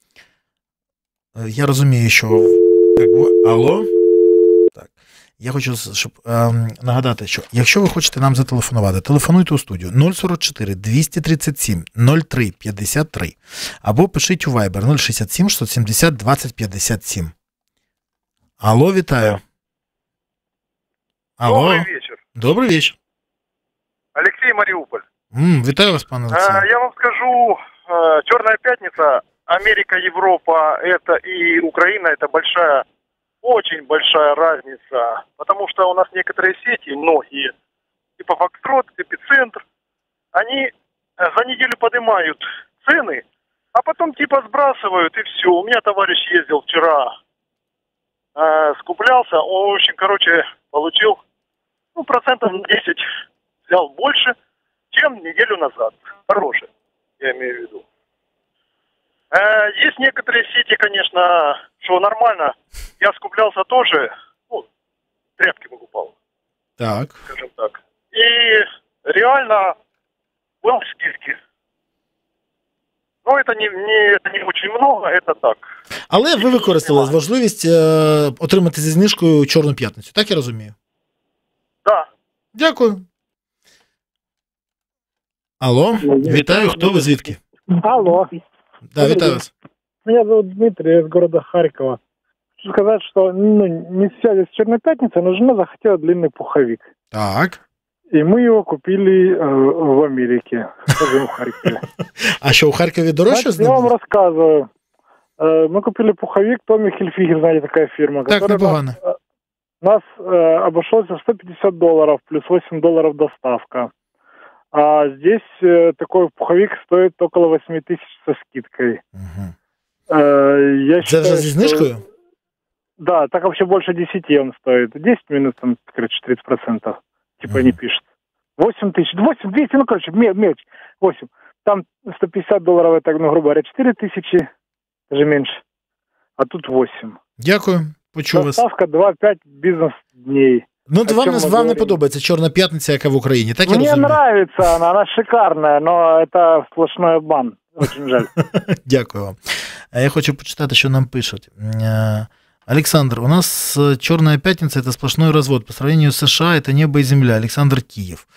[SPEAKER 2] вам. Я розумію, що... Алло? Так. Я хочу, щоб е, нагадати, що якщо ви хочете нам зателефонувати, телефонуйте у студію нуль сорок чотири двісті тридцять сім нуль три п'ятдесят три або пишіть у Viber нуль шістдесят сім шістсот сімдесят двадцять п'ятдесят сім. Алло, вітаю. Алло.
[SPEAKER 10] Добрый вечер.
[SPEAKER 2] Добрый вечер.
[SPEAKER 10] Алексей, Мариуполь.
[SPEAKER 2] М, вітаю вас, пане Олексію.
[SPEAKER 10] Я вам скажу, Черная пятница, Америка, Европа, это и Украина, это большая, очень большая разница, потому что у нас некоторые сети, многие, типа Фокстрот, Эпицентр, они за неделю поднимают цены, а потом типа сбрасывают и все. У меня товарищ ездил вчера, э, скуплялся, он, в общем, короче, получил, ну, процентов на десять взял больше, чем неделю назад. Хороший, я имею в виду. Э, есть некоторые сети, конечно, что нормально. Я скуплялся тоже, ну, тряпки покупал.
[SPEAKER 2] Так.
[SPEAKER 10] Скажем так. И реально был скидки. Ну, это не, не, это не очень много, это так.
[SPEAKER 2] Але ви використали можливість е, отримати зі знижкою Чорну п'ятницю, так я розумію?
[SPEAKER 10] Да.
[SPEAKER 2] Дякую. Алло, вітаю, хто ви, звідки?
[SPEAKER 11] Алло.
[SPEAKER 2] Да, вітаю вас.
[SPEAKER 11] Меня зовут Дмитрий, я из города Харькова. Хочу сказать, что ну, не в связи с Черной пятницей, но жена захотела длинный пуховик.
[SPEAKER 2] Так.
[SPEAKER 11] И мы его купили э, в Америке, даже в Харькове.
[SPEAKER 2] А що, у Харкові дорожче?
[SPEAKER 11] Я вам рассказываю. Э, мы купили пуховик Томми Хильфигер, знаете, такая фирма.
[SPEAKER 2] Так, непогано.
[SPEAKER 11] Нас, нас э, обошелся сто пятьдесят долларов, плюс восемь долларов доставка. А здесь э, такой пуховик стоит около восемь тысяч со скидкой.
[SPEAKER 2] Угу.
[SPEAKER 11] Э, я
[SPEAKER 2] считаю, за знижкою? Что...
[SPEAKER 11] Да, так вообще больше десяти он стоит. десять минус, там, короче, тридцать процентов. Типа mm-hmm. не пишет. восемь тысяч, восемь, двести, ну, короче, мелочь, восемь. Там сто пятьдесят долларов, это, ну, грубо говоря, четыре тысячи, даже меньше. А тут восемь.
[SPEAKER 2] Дякую, почув вас.
[SPEAKER 11] Доставка два-пять бизнес-дней.
[SPEAKER 2] Ну, от вам, вам не подобається Чорна п'ятниця, яка в Україні, так я
[SPEAKER 11] Мне
[SPEAKER 2] розумію?
[SPEAKER 11] нравится она, она шикарная, но это сплошной обман. Очень жаль.
[SPEAKER 2] Дякую вам. Я хочу почитати, що нам пишуть. Александр, у нас Черная пятница – это сплошной развод. По сравнению с США это небо и земля. Александр Київ.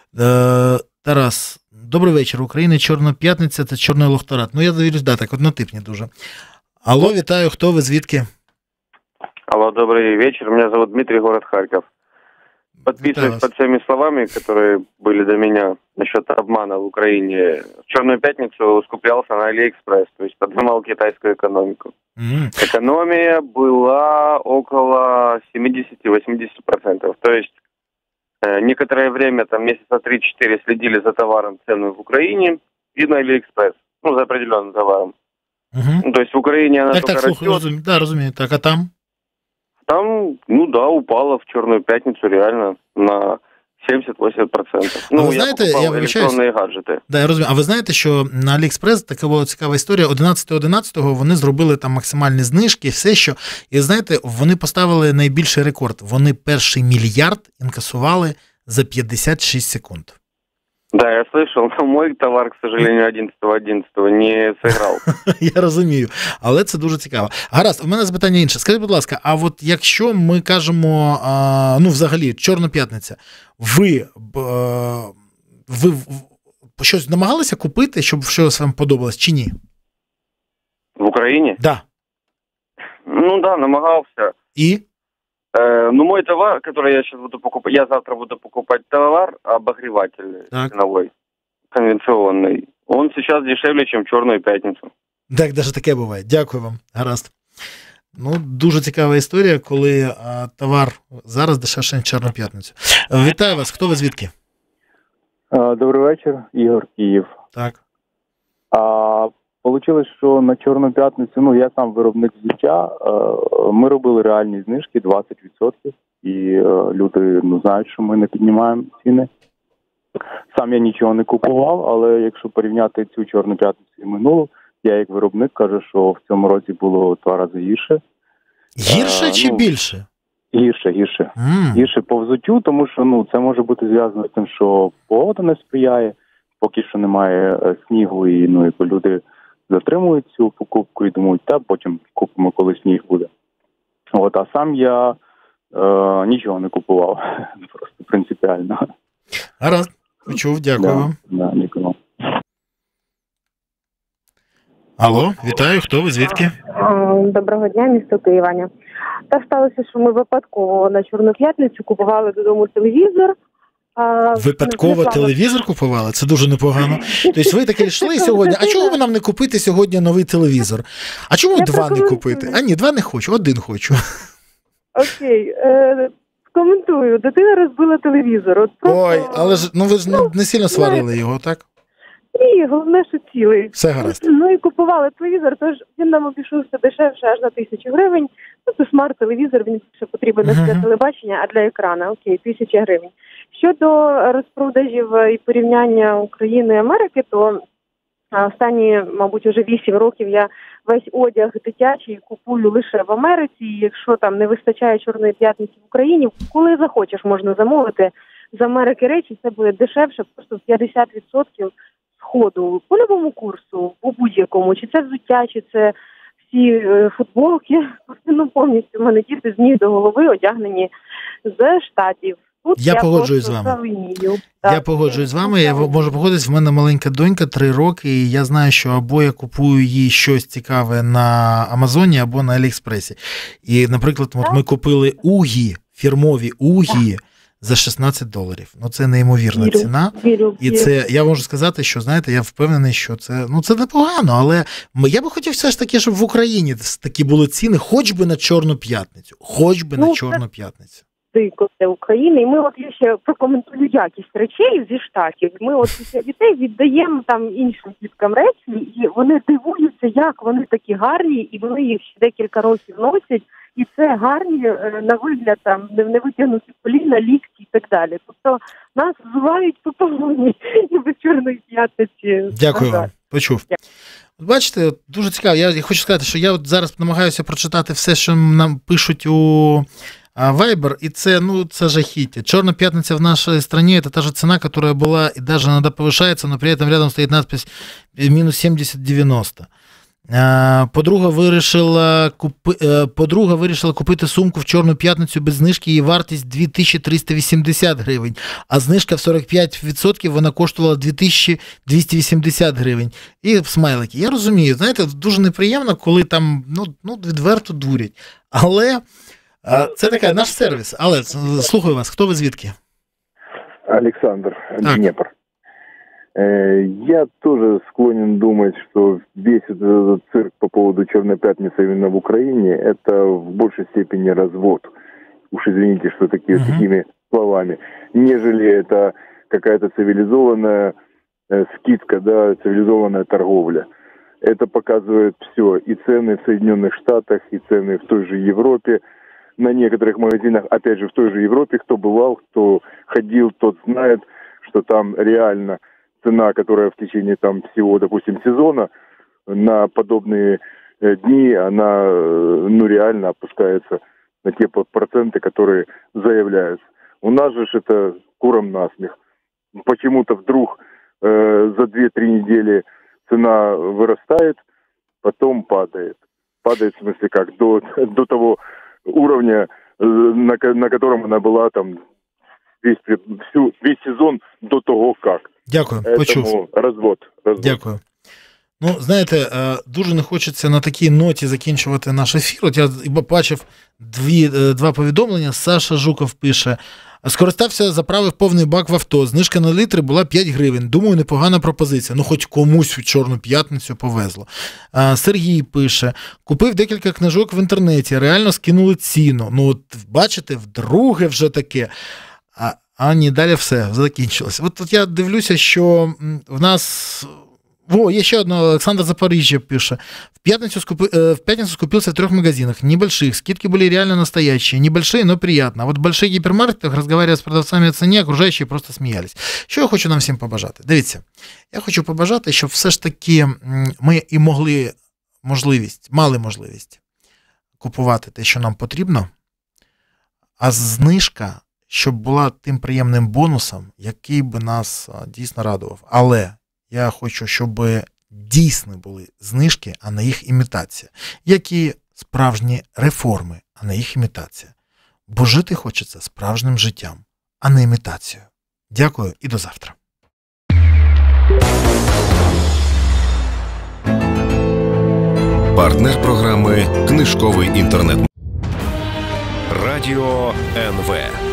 [SPEAKER 2] Тарас, добрий вечір. Україна Чорна п'ятниця – це чорний лохторат. Ну, я довірюсь, да, так, однотипні дуже. Алло, вітаю, хто ви, звідки?
[SPEAKER 12] Алло, добрый вечер. Меня зовут Дмитрий, город Харьков. Подписываюсь под всеми словами, которые были до меня насчет обмана в Украине. В Черную пятницу скуплялся на Алиэкспресс, то есть поднимал китайскую экономику. Mm-hmm. Экономия была около семьдесят-восемьдесят процентов. То есть э, некоторое время, там месяца три-четыре следили за товаром, цены в Украине и на Алиэкспресс, ну, за определенным товаром. Mm-hmm. Ну, то есть в Украине она
[SPEAKER 2] так,
[SPEAKER 12] только
[SPEAKER 2] так,
[SPEAKER 12] растет.
[SPEAKER 2] Розумію, да, розумію. Так, а там?
[SPEAKER 12] Там, ну да, упала в Черную пятницу реально на сімдесят-вісімдесят процентів. Ну,
[SPEAKER 2] ви знаєте,
[SPEAKER 12] я
[SPEAKER 2] я вибачаюсь.
[SPEAKER 12] електронні гаджети.
[SPEAKER 2] Да, я розумію. А ви знаєте, що на AliExpress така була цікава історія. одинадцятого одинадцятого вони зробили там максимальні знижки, все що. І знаєте, вони поставили найбільший рекорд. Вони перший мільярд інкасували за п'ятдесят шість секунд.
[SPEAKER 12] Да, я слышал, но мой товар, к сожалению, одинадцятого одинадцятого не сыграл.
[SPEAKER 2] Я розумію, але це дуже цікаво. Гаразд, у мене запитання інше. Скажіть, будь ласка, а от якщо ми кажемо, а, ну, взагалі, Чорна п'ятниця, ви, ви, ви щось намагалися купити, щоб щось вам подобалось, чи ні?
[SPEAKER 12] В Україні?
[SPEAKER 2] Да.
[SPEAKER 12] Ну да, намагався.
[SPEAKER 2] І?
[SPEAKER 12] Э, ну, мой товар, который я сейчас буду покупать, я завтра буду покупать товар, обогреватель ценовой, конвенционный. Он сейчас дешевле, чем Черную пятницу.
[SPEAKER 2] Так, даже таке буває. Дякую вам. Гаразд. Ну, дуже цікава історія, коли а, товар зараз дешевше, ніж Чорну п'ятницю. Вітаю вас. Хто ви, звідки?
[SPEAKER 13] Добрий вечір, Ігор, Київ.
[SPEAKER 2] Так.
[SPEAKER 13] А, Получилось, що на Чорну п'ятницю, ну, я сам виробник взуття, ми робили реальні знижки двадцять відсотків, і люди, ну, знають, що ми не піднімаємо ціни. Сам я нічого не купував, але якщо порівняти цю Чорну п'ятницю і минулу, я як виробник кажу, що в цьому році було два рази гірше.
[SPEAKER 2] Гірше а, чи ну, більше?
[SPEAKER 13] Гірше, гірше.
[SPEAKER 2] Mm.
[SPEAKER 13] Гірше по взуттю, тому що, ну, це може бути зв'язано з тим, що погода не сприяє, поки що немає снігу, і, ну, і люди затримують цю покупку і думають, та потім купимо, коли сніг буде. От, а сам я е, нічого не купував, просто принципіально.
[SPEAKER 2] Гаразд, почув, дякую
[SPEAKER 13] да,
[SPEAKER 2] вам.
[SPEAKER 13] Да, дякую.
[SPEAKER 2] Алло, вітаю, хто ви, звідки?
[SPEAKER 3] Доброго дня, місто Київаня. Так сталося, що ми випадково на Чорну п'ятницю купували додому телевізор, А,
[SPEAKER 2] Випадково телевізор купували? Це дуже непогано. Тобто ви таки йшли сьогодні, а чому б нам не купити сьогодні новий телевізор? А чому Я два не купити? А ні, два не хочу, один хочу.
[SPEAKER 3] Окей, е, коментую. Дитина розбила телевізор. От просто...
[SPEAKER 2] Ой, але ж, ну ви ж ну, не сильно сварили його, так?
[SPEAKER 3] Ні, головне, що цілий.
[SPEAKER 2] Все гаразд.
[SPEAKER 3] Ну і купували телевізор, тож він нам обійшовся дешевше аж на тисячу гривень. Ну, це смарт-телевізор, він більше потрібен не для телебачення, а для екрана. Окей, тисяча гривень. Щодо розпродажів і порівняння України і Америки, то останні, мабуть, уже вісім років я весь одяг дитячий купую лише в Америці. І якщо там не вистачає Чорної п'ятниці в Україні, коли захочеш, можна замовити з Америки речі, це буде дешевше, просто в п'ятдесят відсотків сходу, по любому курсу, по будь-якому. Чи це взуття, чи це всі е, футболки. Ну, повністю в мене діти з ніг до голови одягнені з Штатів. Тут
[SPEAKER 2] я, я погоджуюсь з вами.
[SPEAKER 3] Завинію.
[SPEAKER 2] Я так. погоджуюсь з вами. Я можу погодитись. В мене маленька донька, три роки, і я знаю, що або я купую їй щось цікаве на Амазоні, або на Аліекспресі. І, наприклад, от ми купили угі, фірмові угі за шістнадцять доларів. Ну, це неймовірна вірю, ціна.
[SPEAKER 3] Вірю,
[SPEAKER 2] і це, я можу сказати, що, знаєте, я впевнений, що це, ну, це непогано, але я би хотів все ж таки, щоб в Україні такі були ціни, хоч би на Чорну п'ятницю. Хоч би ну, на Чорну п'ятницю.
[SPEAKER 3] Дико це України. І ми от я ще прокоментую якість речей зі Штатів. Ми от після дітей віддаємо там іншим діткам речі, і вони дивуються, як вони такі гарні, і вони їх ще декілька років носять. І це гарні, на вигляд, там, не витягнуті коліна, лікті і так далі. Тобто нас взувають по повній і без Чорної п'ятниці.
[SPEAKER 2] Дякую вам, почув. Бачите, дуже цікаво. Я хочу сказати, що я от зараз намагаюся прочитати все, що нам пишуть у Viber, і це, ну, це жахіття. Чорная пятница в нашей стране – это та же цена, которая была, и даже иногда повышается, но при этом рядом стоит надпись минус сімдесят дев'яносто. Подруга вирішила, купи... Подруга вирішила купити сумку в Чорну п'ятницю без знижки, її вартість дві тисячі триста вісімдесят гривень, а знижка в сорок п'ять відсотків вона коштувала дві тисячі двісті вісімдесят гривень. І смайлики. Я розумію, знаєте, дуже неприємно, коли там, ну, ну відверто дурять. Але це такий наш сервіс. Але слухаю вас, хто ви звідки?
[SPEAKER 14] Олександр, Дніпро. Я тоже склонен думать, что весь этот цирк по поводу Черной пятницы именно в Украине – это в большей степени развод. Уж извините, что такие, uh-huh. такими словами. Нежели это какая-то цивилизованная э, скидка, да, цивилизованная торговля. Это показывает все. И цены в Соединенных Штатах, и цены в той же Европе. На некоторых магазинах, опять же, в той же Европе, кто бывал, кто ходил, тот знает, что там реально цена, которая в течение там всего, допустим, сезона на подобные э, дни, она э, ну реально опускается на те проценты, которые заявляются. У нас же это куром насмех. Почему-то вдруг э, за две-три недели цена вырастает, потом падает. Падает в смысле как? До, до того уровня, э, на, на котором она была там весь, всю, весь сезон до того как.
[SPEAKER 2] Дякую, почув.
[SPEAKER 14] Розвод, розвод.
[SPEAKER 2] Дякую. Ну, знаєте, дуже не хочеться на такій ноті закінчувати наш ефір. От я бачив дві, два повідомлення. Саша Жуков пише: скористався, заправив повний бак в авто. Знижка на літри була п'ять гривень. Думаю, непогана пропозиція. Ну, хоч комусь у Чорну п'ятницю повезло. Сергій пише: купив декілька книжок в інтернеті, реально скинули ціну. Ну, от бачите, вдруге вже таке. А А ні, далі все, закінчилось. От, от я дивлюся, що в нас... О, є ще одна, Олександр Запоріжжя пише. В пятницу, скупи... в пятницу скупился в трех магазинах, небольших. Скидки были реально настоящие. Небольшие, но приятно. А вот в больших гіпермаркетах, разговаривая з продавцами о ціні, окружаючі просто сміялись. Що я хочу нам всім побажати? Дивіться, я хочу побажати, щоб все ж таки ми і могли можливість, мали можливість купувати те, що нам потрібно, а знижка щоб була тим приємним бонусом, який би нас дійсно радував. Але я хочу, щоб дійсно були знижки, а не їх імітація. Як і справжні реформи, а не їх імітація. Бо жити хочеться справжнім життям, а не імітацією. Дякую і до завтра.
[SPEAKER 1] Партнер програми «Книжковий інтернет». Радіо ен ве.